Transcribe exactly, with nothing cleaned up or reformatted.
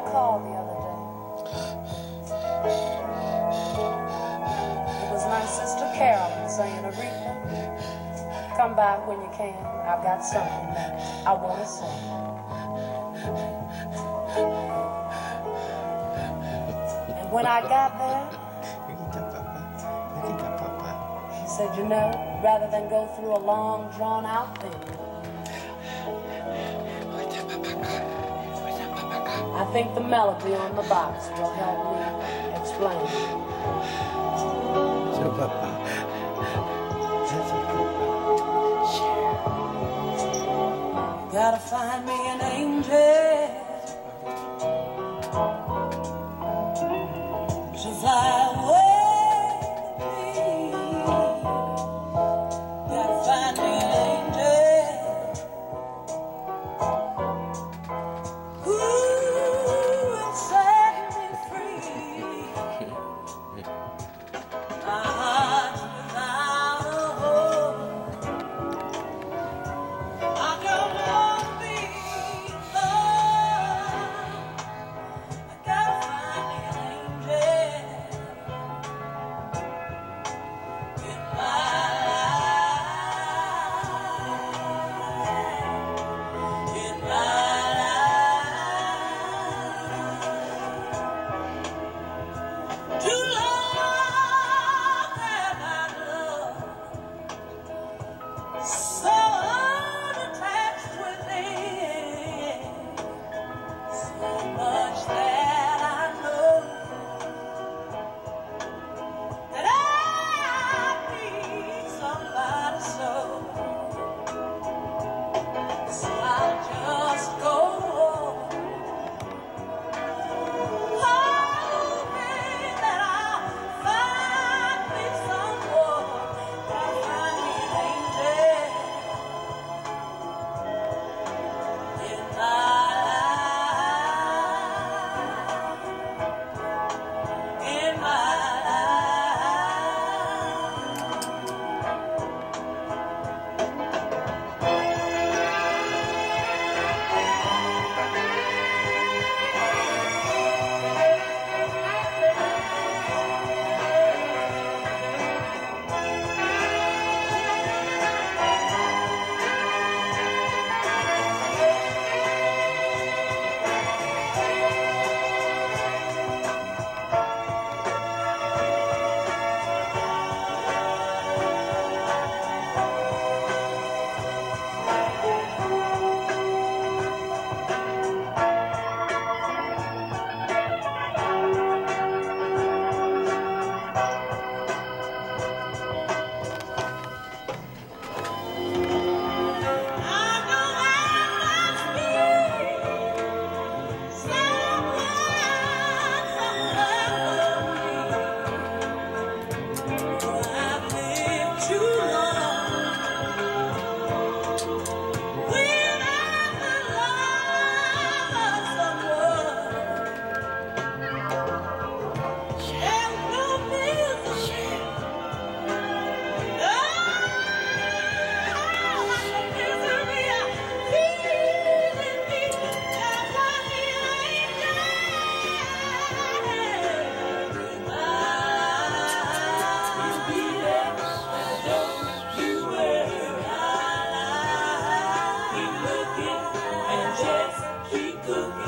call the other day. It was my sister Carolyn saying, Aretha, come by when you can. I've got something that I want to say. And when I got there, she said, you know, rather than go through a long, drawn-out thing, I think the melody on the box will help me explain. So, Papa, you gotta find me an angel to fly away with me. Gotta find me an angel. Ooh. Keep cooking.